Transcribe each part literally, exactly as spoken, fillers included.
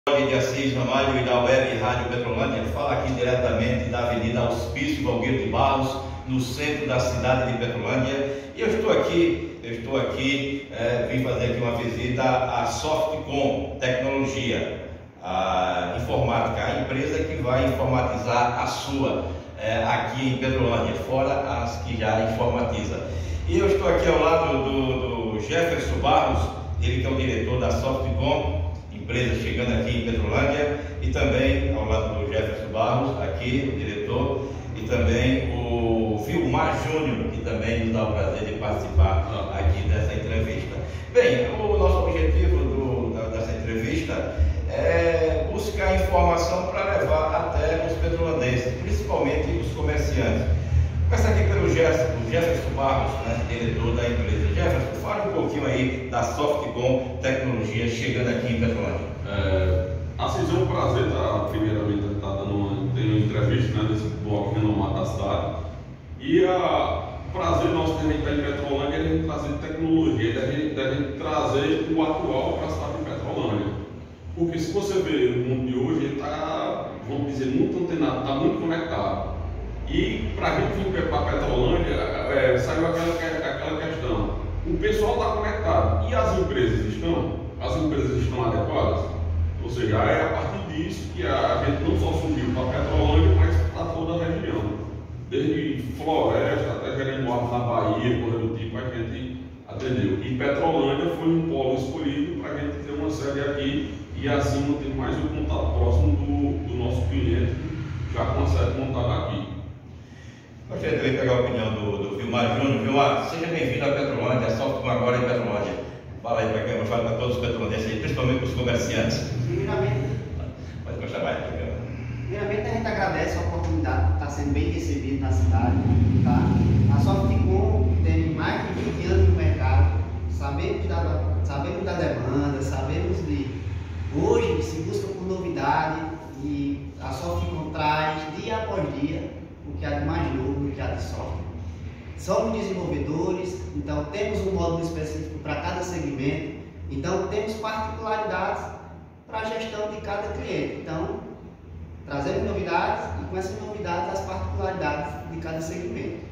De Assis Ramalho e da Web Rádio Petrolândia, fala aqui diretamente da Avenida Hospício Valgueiro de Barros, no centro da cidade de Petrolândia. E eu estou aqui, eu estou aqui, é, vim fazer aqui uma visita à Softcom Tecnologia, a informática, a empresa que vai informatizar a sua é, aqui em Petrolândia, fora as que já informatiza. E eu estou aqui ao lado do, do Jefferson Barros, ele que é o diretor da Softcom, empresa chegando aqui em Petrolândia, e também ao lado do Jefferson Barros, aqui o diretor, e também o Vilmar Júnior, que também nos dá o prazer de participar aqui dessa entrevista. Bem, o nosso objetivo do, da, dessa entrevista é buscar informação para levar até os petrolandenses, principalmente os comerciantes. Começa aqui pelo Jefferson, Jefferson Barros, né, diretor da empresa. Jefferson, fale um pouquinho aí da Softcom Tecnologia chegando aqui em Petrolândia. É, Assis, é um prazer estar, primeiramente, estar dando uma, uma entrevista, né, nesse bloco renomado da cidade. E a prazer nosso de a gente estar em Petrolândia é a gente trazer tecnologia, da gente, da gente trazer o atual para a cidade de Petrolândia. Porque se você ver o mundo de hoje, ele está, vamos dizer, muito antenado, está muito conectado. E para a gente vir para a Petrolândia, é, saiu aquela, aquela questão: o pessoal está conectado e as empresas estão? As empresas estão adequadas? Ou seja, é a partir disso que a gente não só subiu para a Petrolândia, mas para toda a região, desde Floresta até Jeremoabo na Bahia, coisa do tipo, a gente atendeu. E Petrolândia foi um polo escolhido para a gente ter uma sede aqui e assim manter mais o contato próximo do, do nosso cliente, já com a sede montada aqui. Gostaria também de pegar a opinião do, do Vilmar Júnior. Vilmar, seja bem-vindo a Petrolândia, a Softcom agora em Petrolândia. Fala aí para quem fala para todos os petrolandenses, principalmente para os comerciantes. Primeiramente, pode gostar mais da câmera. Primeiramente, a gente agradece a oportunidade de estar sendo bem recebido na cidade. Tá? A Softcom tem mais de vinte anos no mercado, sabemos da, sabemos da demanda, sabemos de hoje se busca por novidade e a Softcom traz dia após dia o que há de mais novo, o que há de software. Somos desenvolvedores, então temos um módulo específico para cada segmento, então temos particularidades para a gestão de cada cliente. Então, trazemos novidades e com essas novidades as particularidades de cada segmento.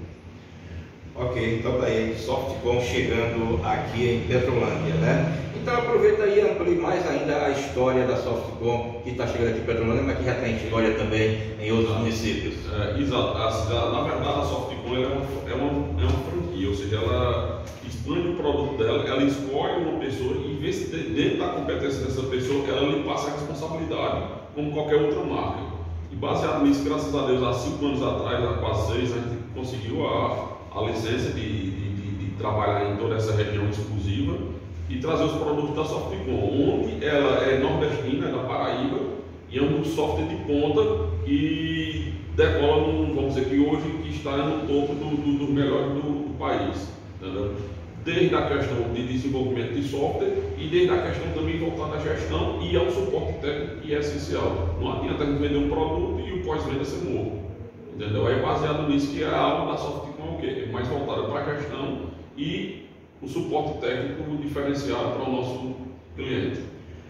Ok, então tá aí, Softcom chegando aqui em Petrolândia, né? Então aproveita aí e amplie mais ainda a história da Softcom que está chegando aqui em Petrolândia, mas que já tem história também em outros municípios. É, exato, a, na verdade a Softcom é uma, é, uma, é uma franquia, ou seja, ela expande o produto dela, ela escolhe uma pessoa e vê se dentro da competência dessa pessoa ela lhe passa a responsabilidade, como qualquer outra marca. E baseado nisso, graças a Deus, há cinco anos atrás, há quase seis, a gente conseguiu a a licença de, de, de, de trabalhar em toda essa região exclusiva e trazer os produtos da Softcom, onde ela é nordestina, é da Paraíba, e é um software de ponta e decola, no, vamos dizer que hoje que está no topo dos do, do melhores do, do país, entendeu? Desde a questão de desenvolvimento de software e desde a questão também voltada à gestão e ao suporte técnico, que é essencial. Não adianta a gente vender um produto e o pós-venda ser morto, entendeu? É baseado nisso que a aula da Softcom é mais voltada para a gestão e o suporte técnico diferenciado para o nosso cliente.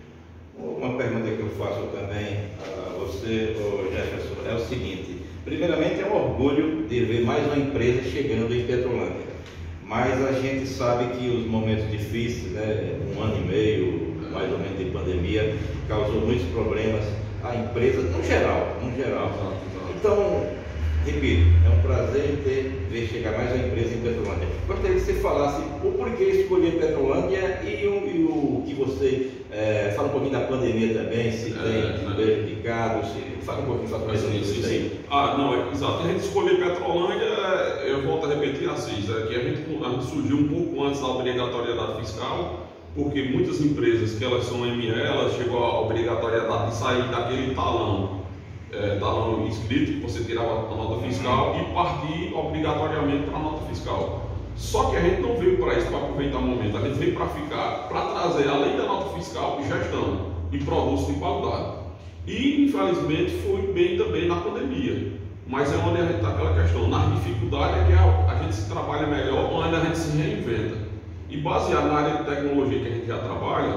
Uma pergunta que eu faço também a você, Jefferson, é o seguinte: primeiramente, é um orgulho de ver mais uma empresa chegando em Petrolândia, mas a gente sabe que os momentos difíceis, né, um ano e meio mais ou menos de pandemia, causou muitos problemas à empresa, no geral, no geral. Então, repito, é um prazer em ter, ver chegar mais uma empresa em Petrolândia. Gostaria que você falasse o porquê escolher Petrolândia e o, e o que você é, fala um pouquinho da pandemia também, se é, tem prejudicado, se fala um pouquinho fala sobre isso aí. Ah, não, é, exato. A gente escolher Petrolândia, eu volto a repetir, Assis, é que a gente, a gente surgiu um pouco antes da obrigatoriedade fiscal, porque muitas empresas que elas são M E, elas chegou à obrigatoriedade de sair daquele talão. É, talão escrito, que você tirava a nota fiscal e partir obrigatoriamente para a nota fiscal. Só que a gente não veio para isso, para aproveitar o momento, a gente veio para ficar, para trazer, além da nota fiscal, gestão e produtos de qualidade. E, infelizmente, foi bem também na pandemia. Mas é onde a gente está aquela questão, nas dificuldades é que a, a gente se trabalha melhor, onde a gente se reinventa. E baseado na área de tecnologia que a gente já trabalha,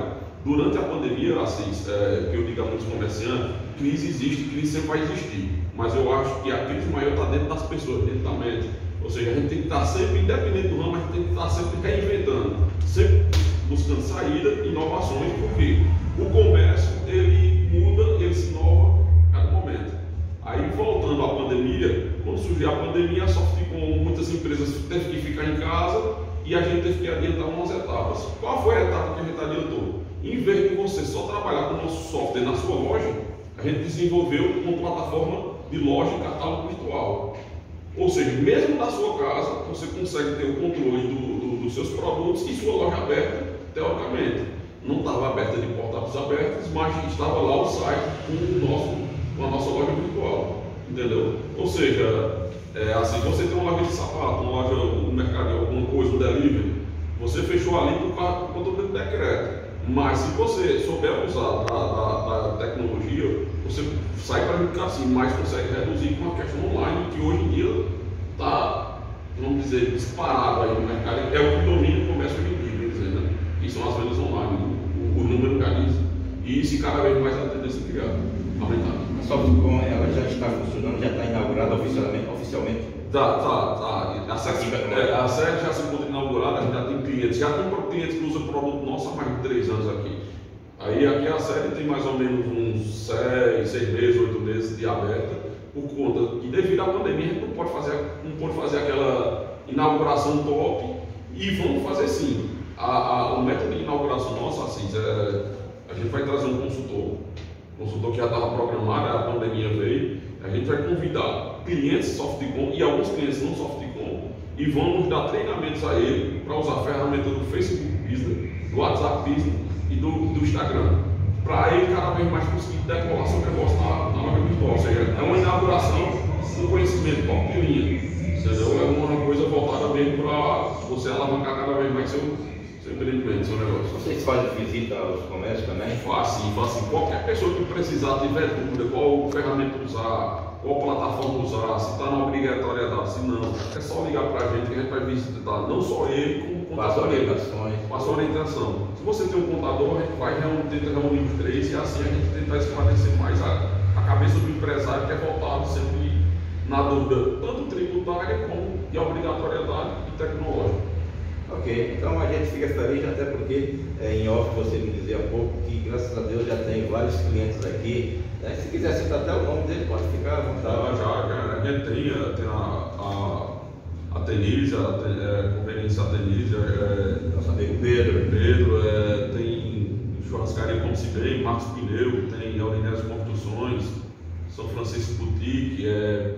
Durante a pandemia, assim, é, que eu digo a muitos comerciantes, crise existe, crise sempre vai existir. Mas eu acho que a crise maior está dentro das pessoas, dentro da mente. Ou seja, a gente tem que estar sempre, independente do ramo, a gente tem que estar sempre reinventando, sempre buscando saída, inovações, porque o comércio, ele muda, ele se inova a cada momento. Aí, voltando à pandemia, quando surgiu a pandemia, a Softcom, muitas empresas teve que ficar em casa e a gente teve que adiantar umas etapas. Qual foi a etapa que a gente adiantou? Em vez de você só trabalhar com o nosso software na sua loja, a gente desenvolveu uma plataforma de loja e catálogo virtual. Ou seja, mesmo na sua casa, você consegue ter o controle do, do, dos seus produtos e sua loja aberta, teoricamente. Não estava aberta de portas abertas, mas estava lá o site com, o nosso, com a nossa loja virtual. Entendeu? Ou seja, é, assim, você tem uma loja de sapato, uma loja no mercado, alguma coisa, um delivery, você fechou ali por conta do decreto. Mas se você souber usar da, da, da tecnologia, você sai para ficar assim, mas consegue reduzir com a questão online, que hoje em dia está, vamos dizer, disparado aí no mercado. É o que domina o comércio hoje em dia, quer dizer, né? Que são as vendas online, o, o número cariza. E isso cada vez mais a tendência de aumentar. A Softcom, ela já está funcionando, já está inaugurada oficialmente? oficialmente? Tá, tá, tá. A sede, é, a sede já se encontra inaugurada, a gente já tem clientes, já tem clientes que usam produto nosso há mais de três anos aqui. Aí aqui a sede tem mais ou menos uns seis, seis meses, oito meses de aberta, por conta que devido à pandemia a gente não pode fazer, não pode fazer aquela inauguração top, e vamos fazer sim. A, a, o método de inauguração nossa, assim, é, a gente vai trazer um consultor, consultor que já estava programado, a pandemia veio, a gente vai convidar clientes Softcom e alguns clientes não Softcom e vamos dar treinamentos a ele para usar a ferramenta do Facebook Business, do WhatsApp Business e do, do Instagram, para ele cada vez mais conseguir decolar seu negócio na, na loja virtual. Ou seja, é uma inauguração com conhecimento top de linha, entendeu? É uma coisa voltada mesmo para você alavancar cada vez mais seu, seu empreendimento, seu negócio. Vocês fazem visita aos comércios também? Faz sim, faz sim. Qualquer pessoa que precisar, tiver dúvida, qual ferramenta usar, qual plataforma usar, se está na obrigatoriedade, se não, é só ligar para a gente que a gente vai visitar não só ele, como o contador. Passa orientações. Passa orientação. Se você tem um contador, a gente vai reunir, tenta reunir os três e assim a gente tenta esclarecer mais a, a cabeça do empresário que é voltado sempre na dúvida, tanto tributária como de obrigatoriedade e tecnológica. Ok, então a gente fica feliz, até porque é, em off você me dizia há pouco que graças a Deus já tem vários clientes aqui, né? Se quiser citar até o nome dele, pode ficar à vontade. Já, já, a gente tem, tem a, a, a Tenise, a, a Conveniência Tenise, é, nosso amigo Pedro. Pedro, é, tem Churrascaria Como Se Bem, Marcos Pneu, tem Aurinés Construções, São Francisco Boutique, é,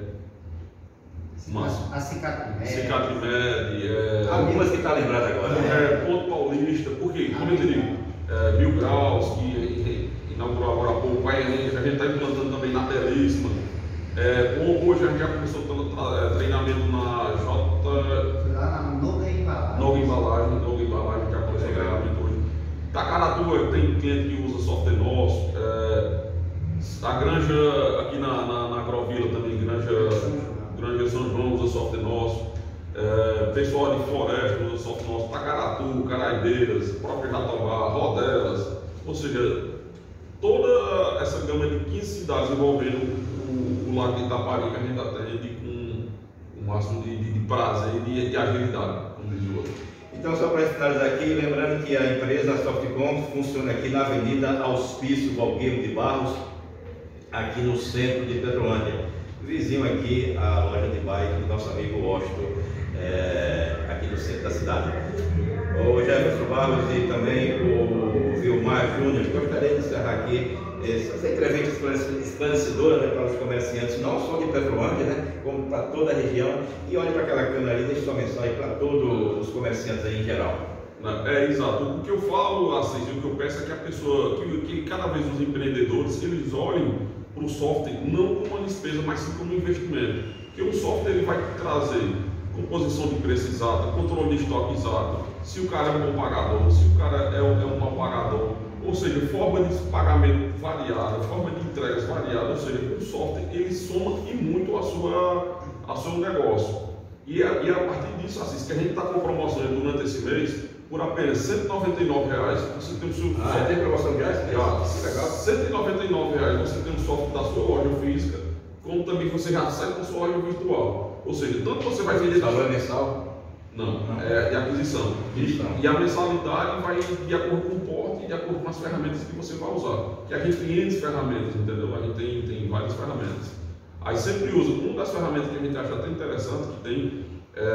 Mas, a Cicatrimed. Cicatrimed, é, algumas que está lembrado agora. É, Ponto Paulista, porque, como eu te digo, é, Mil Graus, que inaugurou agora há pouco, a gente está implantando também na Belíssima. É, hoje a gente já começou o treinamento na J. Foi lá na Noga Embalagem. Noga Embalagem, Noga Embalagem, já começou o treinamento hoje. Tacaratu tem cliente que usa software nosso. É, a Granja, aqui na, na, na Agrovila também, Granja. Granja São João usa software nosso, é, pessoal de Floresta usa software nosso, Tacaratu, Caraibeiras, próprio Jatobá, Rodelas, ou seja, toda essa gama de quinze cidades envolvendo o, o Lago de Itaparica a gente atende com o máximo de, de, de prazer e de, de agilidade, como diz o outro. Então, só para finalizar aqui, lembrando que a empresa Softcom funciona aqui na Avenida Auspício Valgueiro de Barros, aqui no centro de Petrolândia. Vizinho aqui, a loja de bike do nosso amigo Washington, é, aqui no centro da cidade. O Jefferson Barros e também o Vilmar Júnior, gostaria de encerrar aqui essa entrevista esclarecedora, né, para os comerciantes, não só de Petrolândia, né, como para toda a região. E olhe para aquela câmera ali, deixe sua mensagem para todos os comerciantes aí em geral. É, exato. O que eu falo, assim, o que eu peço é que a pessoa, que, que cada vez os empreendedores, eles olhem para o software não como uma despesa, mas sim como um investimento. Porque o software ele vai trazer composição de preço exata, controle de estoque exato, se o cara é um bom pagador, se o cara é um, é um mau pagador, ou seja, forma de pagamento variada, forma de entregas variada, ou seja, o software ele soma e muito a sua, a seu negócio. E a, e a partir disso, assim, que a gente está com promoções durante esse mês, por apenas cento e noventa e nove reais, você tem o seu Ah, software. tem promoção de reais? Ah, legal. cento e noventa e nove reais você tem um software da sua loja física, como também você já sai com a sua loja virtual. Ou seja, tanto você vai vender. Valor mensal? Não, Não. é de aquisição. Isso. E a mensalidade vai de acordo com o porte e de acordo com as ferramentas que você vai usar. Que a gente tem N ferramentas, entendeu? A gente tem, tem várias ferramentas. Aí sempre usa, uma das ferramentas que a gente acha até interessante, que tem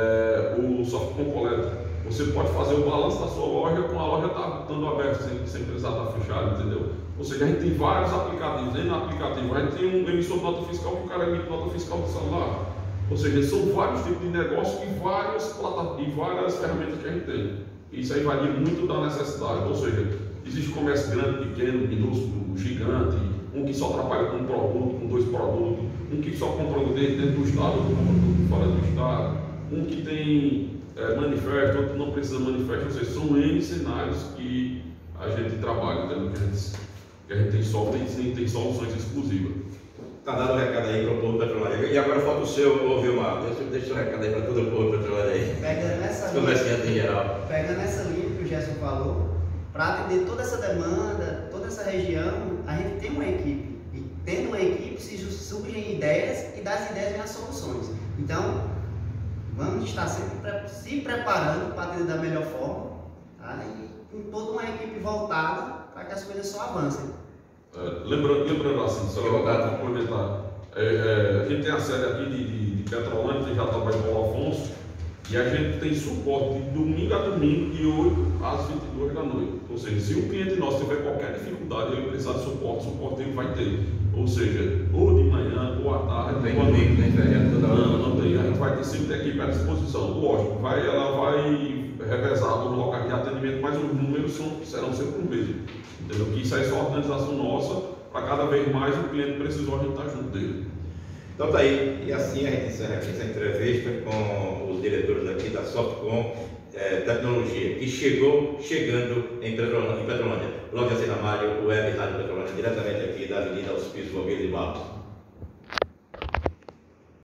é, o software completo. Você pode fazer o balanço da sua loja com a loja tá estando aberta, sem, sem precisar estar fechada, entendeu? Ou seja, a gente tem vários aplicativos, dentro do aplicativo a gente tem um emissor de nota fiscal que o cara emite nota fiscal do celular. Ou seja, são vários tipos de negócio e várias, plataformas, e várias ferramentas que a gente tem. Isso aí varia muito da necessidade. Ou seja, existe comércio grande, pequeno, minúsculo, gigante, um que só trabalha com um produto, com dois produtos, um que só compra dentro do estado, outro compra fora do estado, um que tem é, manifesto, outro não precisa manifesto. Ou seja, são N cenários que a gente trabalha, entendeu? Que a gente, que a gente tem software e tem soluções exclusivas. Está dado o recado aí para o povo petrolândia. E agora falta o seu, ô Vilmar. Deixa, deixa o recado aí para todo o povo petrolândia aí. Pegando essa Os linha, comerciantes em geral. pegando essa linha que o Gerson falou, para atender toda essa demanda, toda essa região, a gente tem uma equipe. E tendo uma equipe, se surgem ideias e das ideias vêm as soluções. Então, vamos estar sempre se preparando para atender da melhor forma, tá? E com toda uma equipe voltada para que as coisas só avancem. É, lembrando, lembrando assim, só para complementar, é, é, a gente tem a série aqui de, de, de Petrolândia, que já trabalha com o Afonso, e a gente tem suporte de domingo a domingo, de oito às vinte e duas da noite. Ou seja, se um cliente nosso tiver qualquer dificuldade, ele precisar de suporte, o suporte ele vai ter. Ou seja, ou de manhã, ou à tarde, Tem ou à noite. domingo, tem feriado toda hora. Não, não tem. A gente vai ter sempre a equipe à disposição. Lógico, vai, ela vai revezar os locais de atendimento, mas os números são, serão sempre os mesmos. Entendeu? Que isso aí é só organização nossa, para cada vez mais o cliente precisou, a gente estar junto dele. Então tá aí, e assim a gente encerra aqui essa entrevista com os diretores aqui da Softcom é, Tecnologia, que chegou chegando em Petrolândia, em Petrolândia. Logo assim na Mário, Web Rádio Petrolândia, diretamente aqui da Avenida Hospício Valgueiro de Barros.